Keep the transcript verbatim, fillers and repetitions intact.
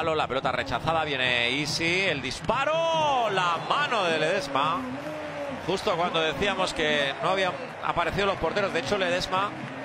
La pelota rechazada, viene Isi, el disparo, la mano de Ledesma. Justo cuando decíamos que no habían aparecido los porteros, de hecho Ledesma